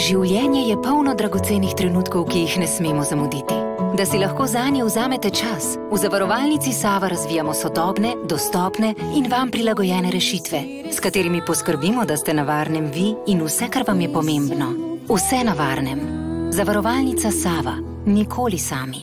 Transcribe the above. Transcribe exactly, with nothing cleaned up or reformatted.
Življenje je polno dragocenih trenutkov, ki jih ne smemo zamuditi. Da si lahko zanje vzamete čas, v Zavarovalnici Sava razvijamo sodobne, dostopne in vam prilagojene rešitve, s katerimi poskrbimo, da ste na varnem vi in vse, kar vam je pomembno. Vse na varnem. Zavarovalnica Sava. Nikoli sami.